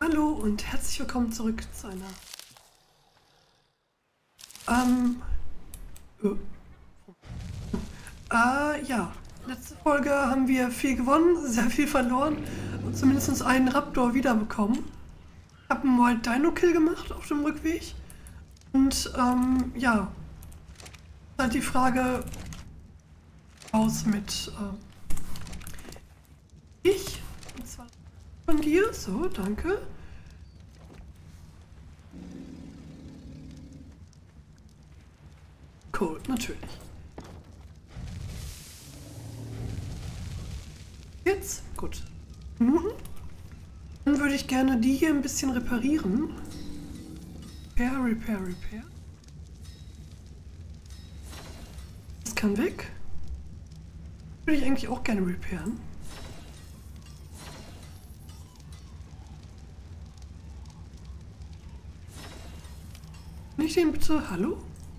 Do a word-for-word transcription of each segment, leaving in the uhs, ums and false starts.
Hallo und herzlich willkommen zurück zu einer ähm äh, äh, ja, letzte Folge haben wir viel gewonnen, sehr viel verloren und zumindest einen Raptor wiederbekommen. Ich habe einen Wild Dino Kill gemacht auf dem Rückweg und ähm, ja, halt die Frage aus mit ähm, ich und zwar von dir, so, danke. Cool, natürlich. Jetzt? Gut. Nun, dann würde ich gerne die hier ein bisschen reparieren. Repair, repair, repair. Das kann weg. Würde ich eigentlich auch gerne repairen. Kann ich den bitte? Hallo?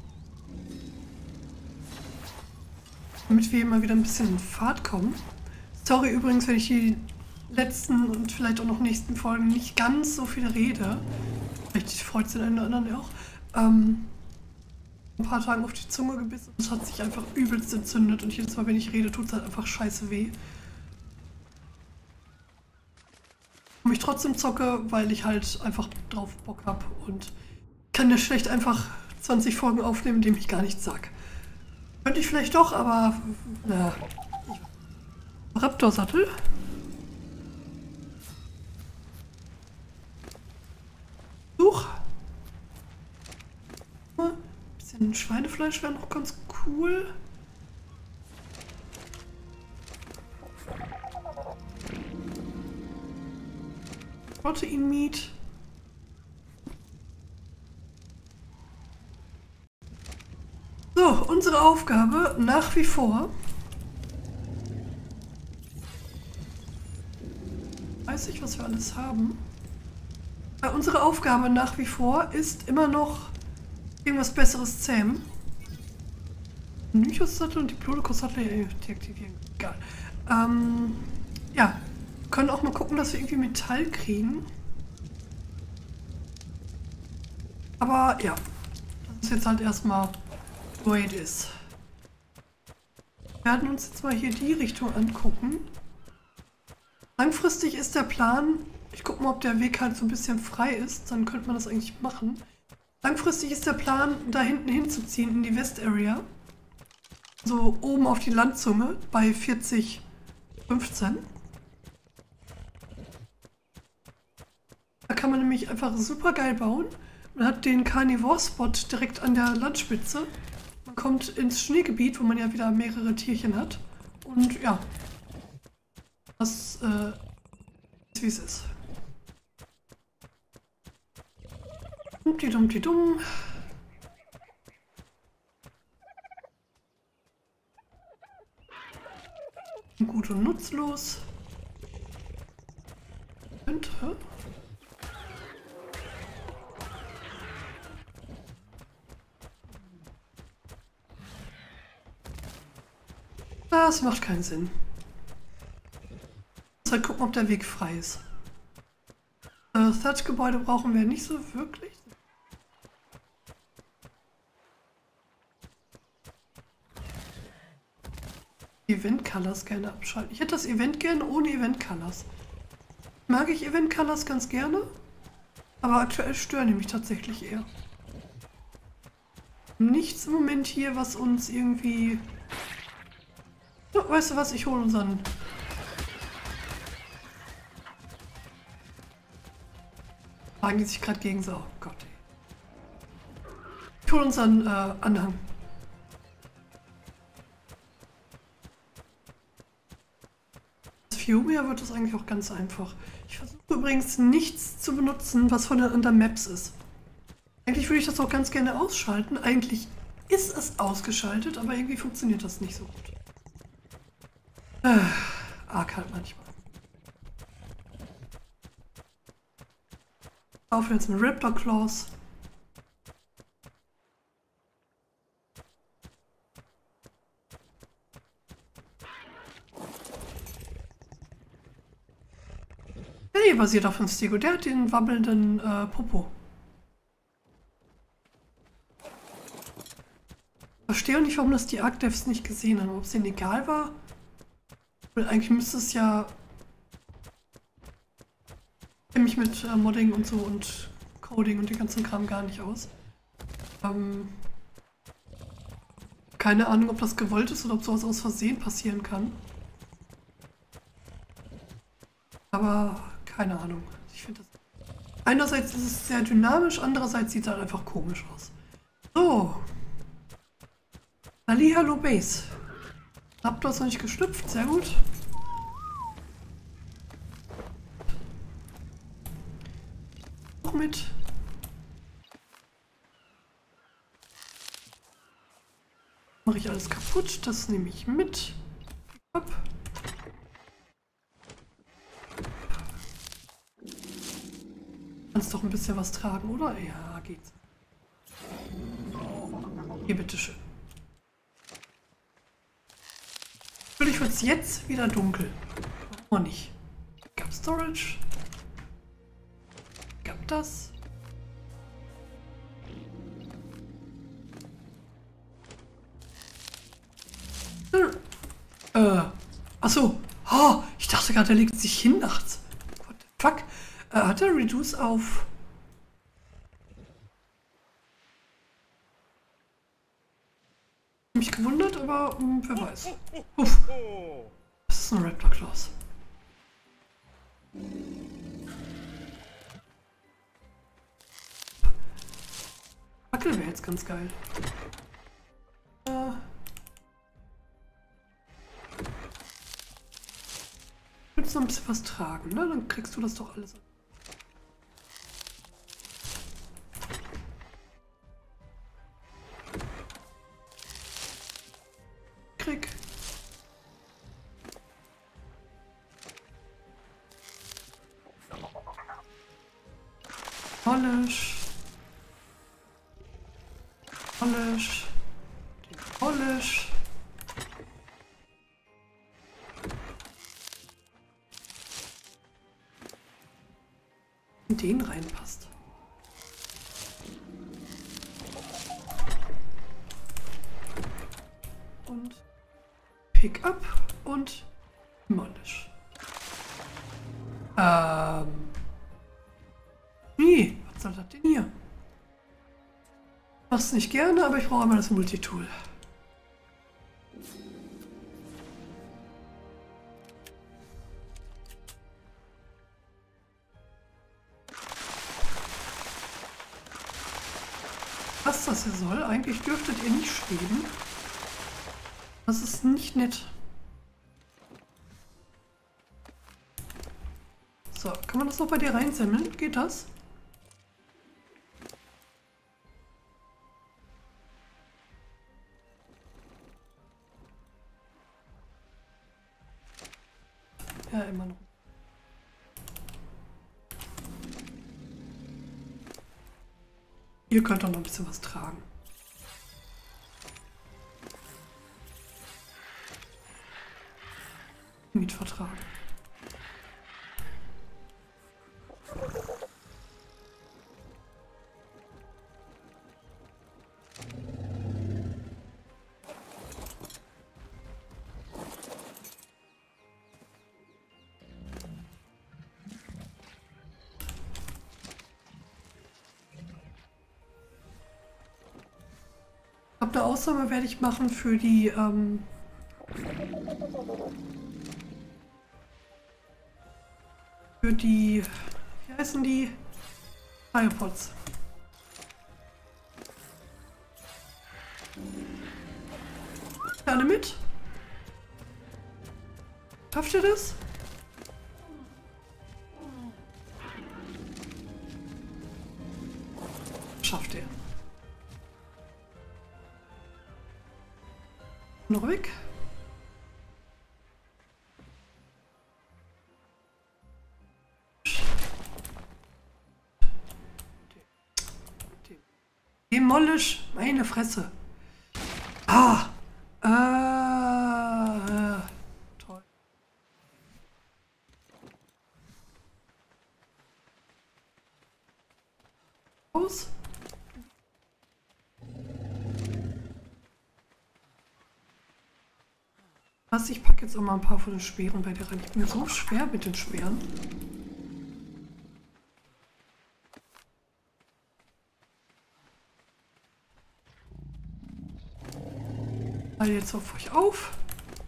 Damit wir mal wieder ein bisschen in Fahrt kommen. Sorry übrigens, wenn ich die letzten und vielleicht auch noch nächsten Folgen nicht ganz so viel rede. Vielleicht freut es den einen oder anderen auch. Ähm, ein paar Tagen auf die Zunge gebissen und es hat sich einfach übelst entzündet und jedes Mal, wenn ich rede, tut es halt einfach scheiße weh. Und ich trotzdem zocke, weil ich halt einfach drauf Bock habe und kann ja schlecht einfach zwanzig Folgen aufnehmen, indem ich gar nichts sag. Könnte ich vielleicht doch, aber na. Raptor-Sattel. Such. Ein bisschen Schweinefleisch wäre noch ganz cool. Protein-Meat. So, unsere Aufgabe nach wie vor. Weiß ich, was wir alles haben. Äh, unsere Aufgabe nach wie vor ist immer noch irgendwas Besseres zähmen. Nychus-Sattel und die Plodocus-Sattel deaktivieren. Egal. Ähm, ja, wir können auch mal gucken, dass wir irgendwie Metall kriegen. Aber ja, das ist jetzt halt erstmal the way it is. Wir werden uns jetzt mal hier die Richtung angucken. Langfristig ist der Plan, ich gucke mal, ob der Weg halt so ein bisschen frei ist, dann könnte man das eigentlich machen. Langfristig ist der Plan, da hinten hinzuziehen in die West-Area. So oben auf die Landzunge bei vierzig fünfzehn. Da kann man nämlich einfach super geil bauen. Man hat den Carnivore-Spot direkt an der Landspitze. Man kommt ins Schneegebiet, wo man ja wieder mehrere Tierchen hat. Und ja, das äh, ist wie es ist. Dummti dummti dumm. Gut und nutzlos. Könnte. Das macht keinen Sinn. Ich muss halt gucken, ob der Weg frei ist. Äh, Thatch-Gebäude brauchen wir nicht so wirklich. Event Colors gerne abschalten. Ich hätte das Event gerne ohne Event Colors. Mag ich Event Colors ganz gerne, aber aktuell stören die mich tatsächlich eher. Nichts im Moment hier, was uns irgendwie... Oh, weißt du was, ich hole unseren... Fragen die sich gerade gegen so. Oh Gott. Ey. Ich hole unseren äh, Anhang. Fiumia wird das eigentlich auch ganz einfach. Ich versuche übrigens nichts zu benutzen, was von den anderen Maps ist. Eigentlich würde ich das auch ganz gerne ausschalten. Eigentlich ist es ausgeschaltet, aber irgendwie funktioniert das nicht so gut. Äh, arg halt manchmal. Auf jetzt mit Raptor Claws. Nee, basiert auf dem Stego. Der hat den wabbelnden äh, Popo. Ich verstehe auch nicht, warum das die Arc-Devs nicht gesehen haben. Ob es denen egal war? Weil eigentlich müsste es ja... Ich kenne mich mit äh, Modding und so und Coding und den ganzen Kram gar nicht aus. Ähm... Keine Ahnung, ob das gewollt ist oder ob sowas aus Versehen passieren kann. Aber keine Ahnung. Ich finde das... Einerseits ist es sehr dynamisch, andererseits sieht es halt einfach komisch aus. So. Ali, hallo Base. Raptor ist noch nicht geschlüpft, sehr gut. Noch mit. Mache ich alles kaputt, das nehme ich mit. Ab. Kannst doch ein bisschen was tragen, oder? Ja, geht's. Hier, bitteschön. Natürlich wird es jetzt wieder dunkel. Warum nicht? Gab Storage? Gab das? Äh, achso. Oh, ich dachte gerade, er legt sich hin nachts. What the fuck? Äh, hat er Reduce auf... Mich gewundert, aber mh, wer weiß. Uff. Das ist ein Raptor Claws. Fackel wäre jetzt ganz geil. Äh. Willst du noch ein bisschen was tragen, ne? Dann kriegst du das doch alles an. Krieg. Polish. Polish. Den Polish. In den reinpasst. Und Pick up und Polish. Ähm. Nee, was soll das denn hier? Mach's nicht gerne, aber ich brauche einmal das Multitool. Was das hier soll, eigentlich dürftet ihr nicht schweben. Das ist nicht nett. So, kann man das noch bei dir reinsammeln? Geht das? Ja, immer noch. Ihr könnt doch noch ein bisschen was tragen. Mietvertrag. Eine Ausnahme werde ich machen für die ähm, für die, wie heißen die? Cryopods. Alle mit? Schafft ihr das? Schafft ihr. Noch weg. Demolish, meine Fresse. Ah, äh, äh, toll. aus. Was, ich packe jetzt auch mal ein paar von den Speeren bei dir rein. Ich bin so schwer mit den Speeren. Fall jetzt auf euch auf.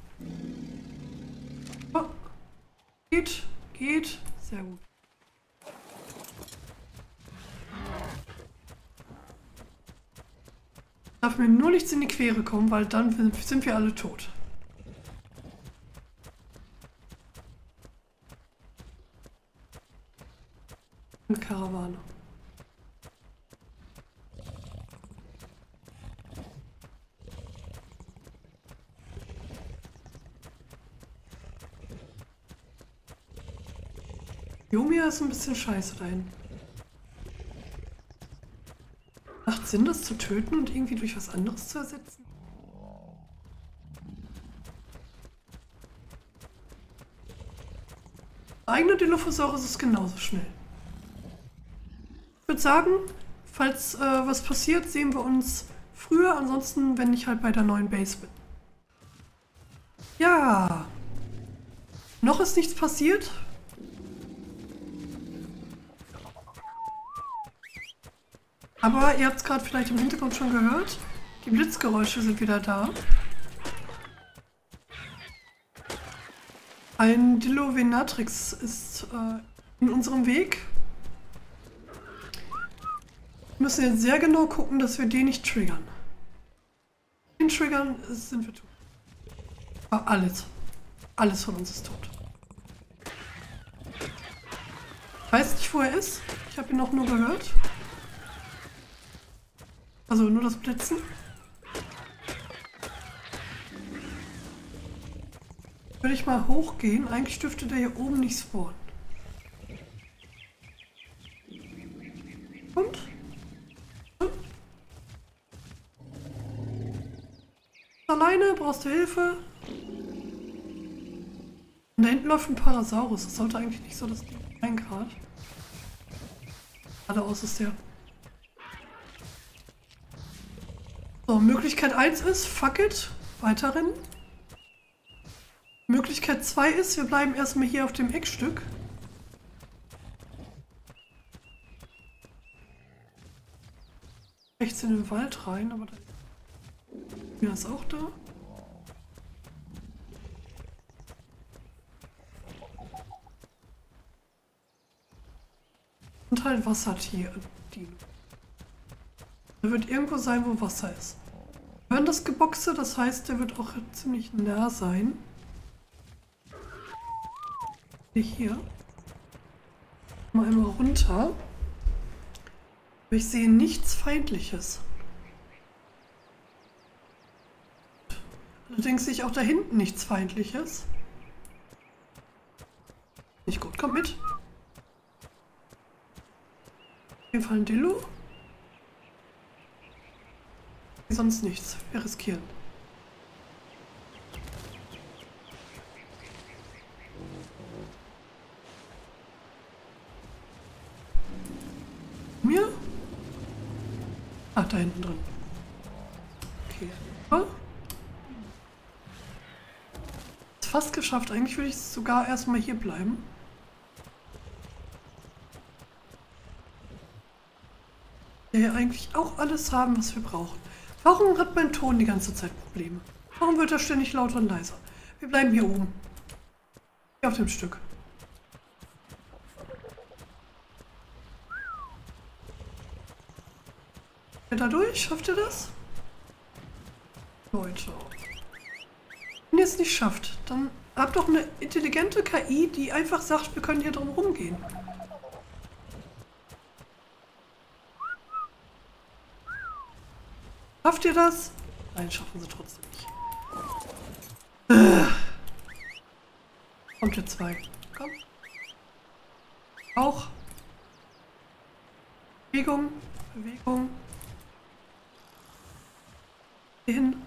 Oh. Geht, geht. Sehr gut. Darf mir nur nichts in die Quere kommen, weil dann sind wir alle tot. Eine Karawane. Jomia ist ein bisschen scheiße dahin. Macht Sinn, das zu töten und irgendwie durch was anderes zu ersetzen? Eigene Dilophosaurus ist genauso schnell. Ich würde sagen, falls äh, was passiert, sehen wir uns früher. Ansonsten, wenn ich halt bei der neuen Base bin. Ja. Noch ist nichts passiert. Aber ihr habt es gerade vielleicht im Hintergrund schon gehört. Die Blitzgeräusche sind wieder da. Ein Dillovenatrix ist äh, in unserem Weg. Wir müssen jetzt sehr genau gucken, dass wir den nicht triggern. Den triggern sind wir tot. Aber alles. Alles von uns ist tot. Ich weiß nicht, wo er ist. Ich habe ihn noch nur gehört. Also nur das Blitzen. Würde ich mal hochgehen. Eigentlich dürfte der hier oben nicht spawnen. Und? Und? Alleine? Brauchst du Hilfe? Und da hinten läuft ein Parasaurus. Das sollte eigentlich nicht so das Ding sein gerade. Geradeaus ist der. So, Möglichkeit eins ist, fuck it, weiterrennen. Möglichkeit zwei ist, wir bleiben erstmal hier auf dem Eckstück. Rechts in den Wald rein, aber da ja, ist auch da. Und halt Wassertier. Die. Da wird irgendwo sein, wo Wasser ist. Wir hören das Geboxe, das heißt, der wird auch ziemlich nah sein. Hier. Mal einmal runter. Aber ich sehe nichts Feindliches. Allerdings sehe ich auch da hinten nichts Feindliches. Nicht gut, kommt mit. Auf jeden Fall ein Dillo. Sonst nichts. Wir riskieren. Mir? Ach, da hinten drin. Okay. Oh. Ist fast geschafft. Eigentlich würde ich sogar erstmal hier bleiben. Wir hier eigentlich auch alles haben, was wir brauchen. Warum hat mein Ton die ganze Zeit Probleme? Warum wird er ständig lauter und leiser? Wir bleiben hier oben. Hier auf dem Stück. Ja, da durch? Schafft ihr das? Leute. Wenn ihr es nicht schafft, dann habt doch eine intelligente K I, die einfach sagt, wir können hier drum rumgehen. Schafft ihr das? Nein, schaffen sie trotzdem nicht. Äh. Kommt ihr zwei. Komm. Auch. Bewegung. Bewegung. Hier hin.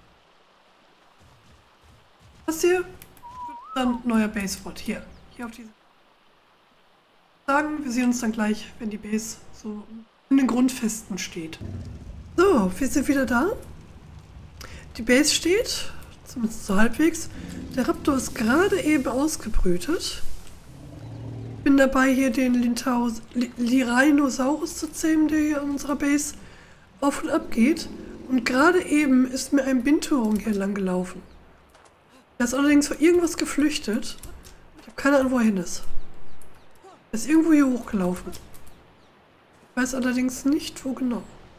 Das hier. Dann neuer Base-Spot. Hier. Hier auf diese. Sagen, wir sehen uns dann gleich, wenn die Base so in den Grundfesten steht. So, wir sind wieder da. Die Base steht, zumindest so halbwegs. Der Raptor ist gerade eben ausgebrütet. Bin dabei, hier den Lintaus, Liranosaurus zu zähmen, der hier an unserer Base auf und ab geht. Und gerade eben ist mir ein Binturong hier lang gelaufen. Er ist allerdings vor irgendwas geflüchtet. Ich habe keine Ahnung, wo er hin ist. Er ist irgendwo hier hochgelaufen. Ich weiß allerdings nicht, wo genau.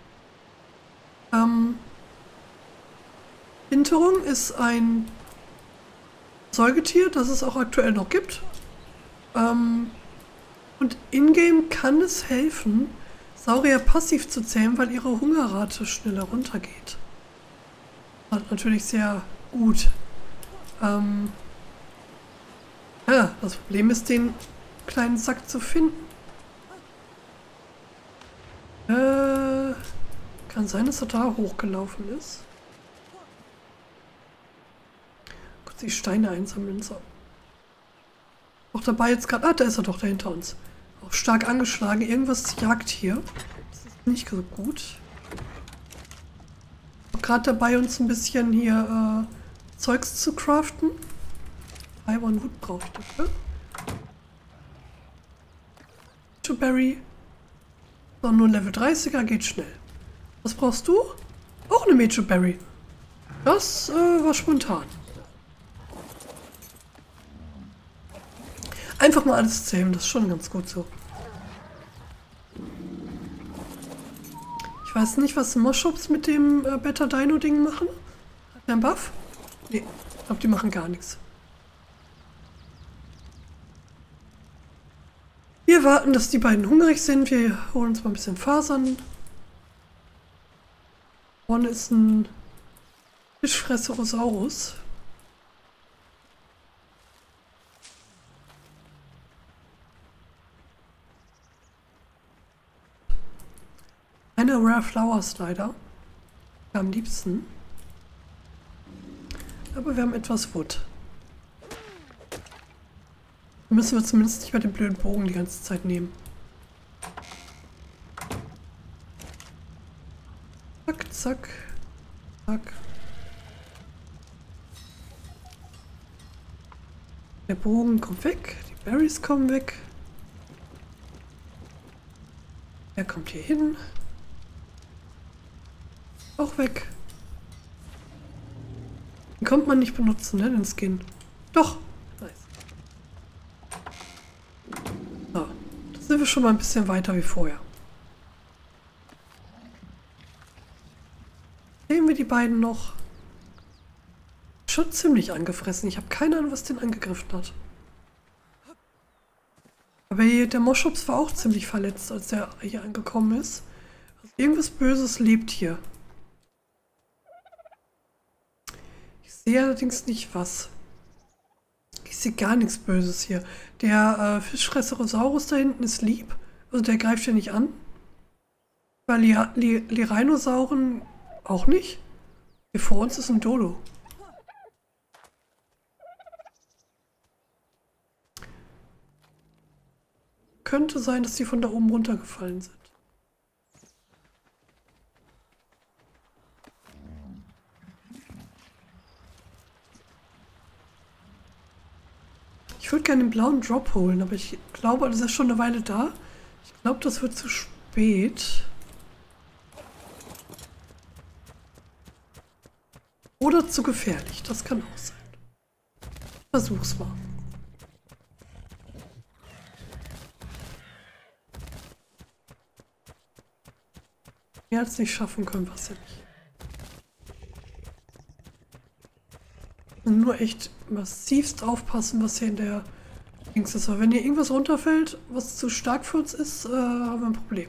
Ähm, Binturong ist ein Säugetier, das es auch aktuell noch gibt. Ähm, und in-game kann es helfen, Saurier passiv zu zähmen, weil ihre Hungerrate schneller runtergeht. Das ist natürlich sehr gut. Ähm, ja, das Problem ist, den kleinen Sack zu finden. Äh, kann sein, dass er da hochgelaufen ist. Kurz die Steine einsammeln. So. Auch dabei jetzt gerade. Ah, da ist er doch, da hinter uns. Auch stark angeschlagen. Irgendwas jagt hier. Das ist nicht so gut. Auch gerade dabei, uns ein bisschen hier äh, Zeugs zu craften. Iron Wood brauche ich dafür. Berry. So, nur Level dreißiger geht schnell. Was brauchst du? Auch eine Mecho Berry. Das äh, war spontan. Einfach mal alles zähmen, das ist schon ganz gut so. Ich weiß nicht, was Moschops mit dem äh, Beta Dino Ding machen. Hat der einen Buff? Nee, ich glaube, die machen gar nichts. Wir warten, dass die beiden hungrig sind. Wir holen uns mal ein bisschen Fasern. Vorne ist ein Fischfresserosaurus. Eine Rare Flower Slider. Am liebsten. Aber wir haben etwas Wood. Müssen wir zumindest nicht mehr den blöden Bogen die ganze Zeit nehmen. Zack, zack, zack. Der Bogen kommt weg, die Berries kommen weg. Er kommt hier hin. Auch weg. Den kommt man nicht benutzen, ne, den Skin. Doch. Nice. So. Da sind wir schon mal ein bisschen weiter wie vorher. Sehen wir die beiden noch? Schon ziemlich angefressen. Ich habe keine Ahnung, was den angegriffen hat. Aber hier, der Moschops war auch ziemlich verletzt, als der hier angekommen ist. Also irgendwas Böses lebt hier. Ich sehe allerdings nicht was. Ich sehe gar nichts Böses hier. Der äh, Fischfresserosaurus da hinten ist lieb. Also der greift ja nicht an. Weil die, die, die Rhinosauren auch nicht. Hier vor uns ist ein Dodo. Könnte sein, dass die von da oben runtergefallen sind. Ich würde gerne den blauen Drop holen, aber ich glaube, das ist schon eine Weile da. Ich glaube, das wird zu spät. Oder zu gefährlich, das kann auch sein. Versuch's mal. Mehr als nicht schaffen können wir es ja nicht. Nur echt massivst aufpassen, was hier in der Dings ist. Aber wenn hier irgendwas runterfällt, was zu stark für uns ist, äh, haben wir ein Problem.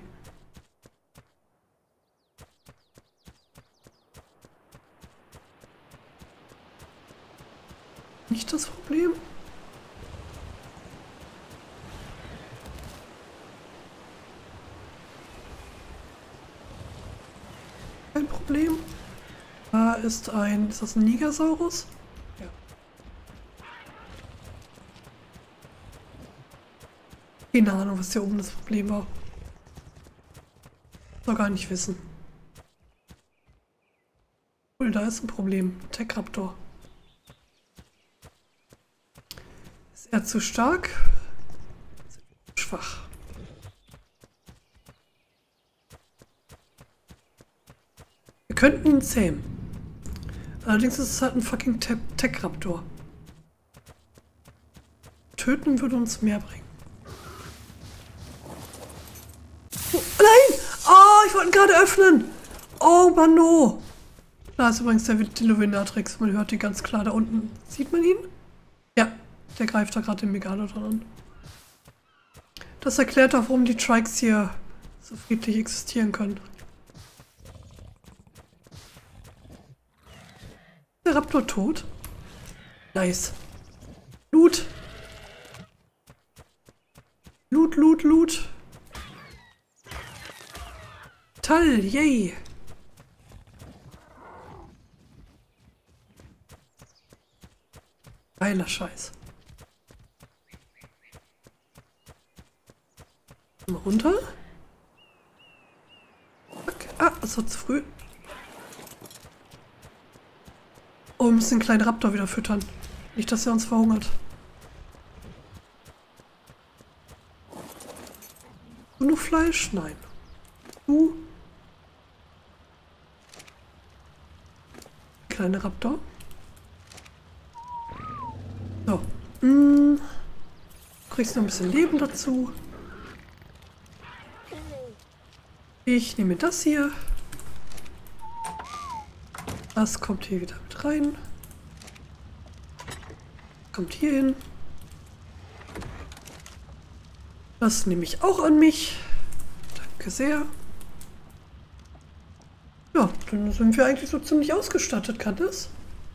Nicht das Problem? Kein Problem. Da ist ein... Ist das ein Nigersaurus? Ja. Keine Ahnung, was hier oben das Problem war. Doch gar nicht wissen. Cool, da ist ein Problem. Tech-Raptor. Ist er zu stark? Schwach. Wir könnten ihn zähmen. Allerdings ist es halt ein fucking Tech-Raptor. Töten würde uns mehr bringen. Oh, nein! Oh, ich wollte ihn gerade öffnen! Oh, Mann, no! Da ist übrigens der Diluvinatrix. Man hört ihn ganz klar da unten. Sieht man ihn? Ja, der greift da gerade den Megalodon an. Das erklärt auch, warum die Trikes hier so friedlich existieren können. Der Raptor tot? Nice. Loot. Loot, Loot, Loot. Toll, yay. Geiler Scheiß. Mal runter. Okay. Ah, das war zu früh. Oh, wir müssen den kleinen Raptor wieder füttern. Nicht, dass er uns verhungert. Du nur Fleisch? Nein. Du? Kleine Raptor. So. Mm. Kriegst noch ein bisschen Leben dazu. Ich nehme das hier. Das kommt hier wieder mit rein. Kommt hier hin. Das nehme ich auch an mich. Danke sehr. Ja, dann sind wir eigentlich so ziemlich ausgestattet, kann das?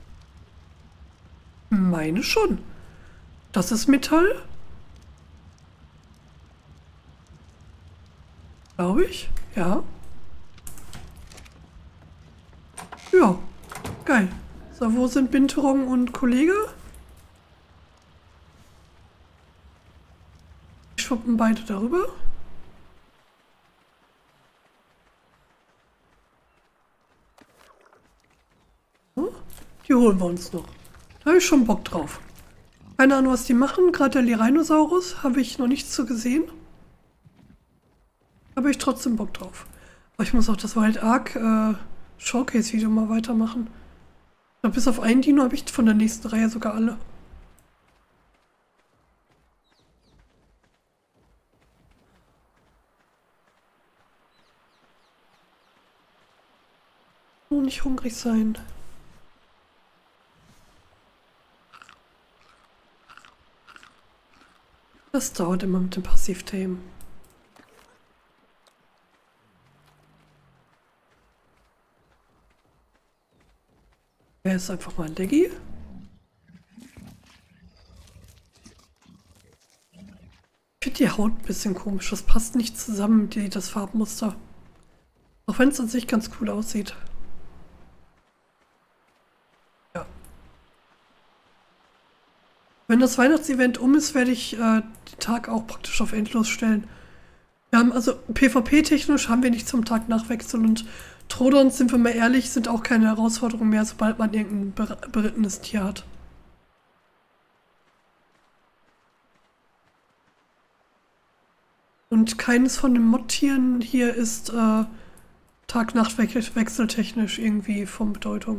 Meine schon. Das ist Metall. Glaube ich. Ja. Ja. Geil. So, wo sind Binturong und Kollege? Die schwuppen beide darüber. So, die holen wir uns noch. Da habe ich schon Bock drauf. Keine Ahnung, was die machen. Gerade der Liranosaurus habe ich noch nichts zu gesehen. Habe ich trotzdem Bock drauf. Aber ich muss auch das Wild Ark äh, Showcase-Video mal weitermachen. Ich glaube, bis auf einen Dino habe ich von der nächsten Reihe sogar alle. Nur nicht hungrig sein. Das dauert immer mit dem Passivthemen. Wer ist einfach mal ein Leggy? Ich finde die Haut ein bisschen komisch. Das passt nicht zusammen, die, das Farbmuster. Auch wenn es an sich ganz cool aussieht. Ja. Wenn das Weihnachtsevent um ist, werde ich äh, den Tag auch praktisch auf endlos stellen. Wir haben also PvP-technisch haben wir nicht zum Tag Nachwechsel und Trodons, sind wir mal ehrlich, sind auch keine Herausforderung mehr, sobald man irgendein ber berittenes Tier hat. Und keines von den Mod-Tieren hier ist äh, Tag-Nacht-Wechsel technisch irgendwie von Bedeutung.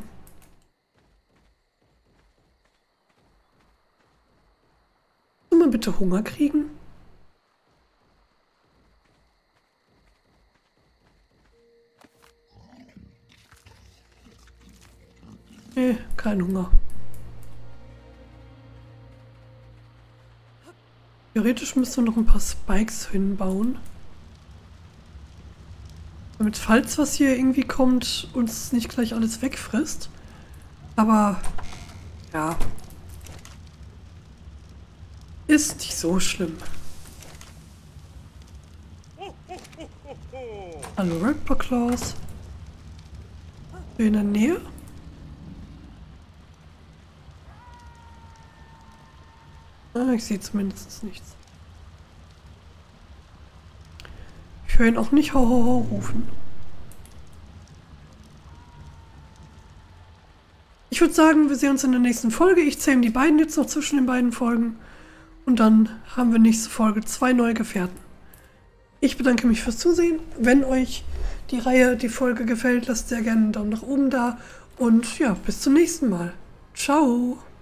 Soll man bitte Hunger kriegen? Nee, kein Hunger. Theoretisch müssen wir noch ein paar Spikes hinbauen. Damit, falls was hier irgendwie kommt, uns nicht gleich alles wegfrisst. Aber, ja. Ist nicht so schlimm. Hallo Raptor Claws. In der Nähe? Ah, ich sehe zumindest nichts. Ich höre ihn auch nicht ho ho ho rufen. Ich würde sagen, wir sehen uns in der nächsten Folge. Ich zähle die beiden jetzt noch zwischen den beiden Folgen. Und dann haben wir nächste Folge zwei neue Gefährten. Ich bedanke mich fürs Zusehen. Wenn euch die Reihe, die Folge gefällt, lasst sehr gerne einen Daumen nach oben da. Und ja, bis zum nächsten Mal. Ciao.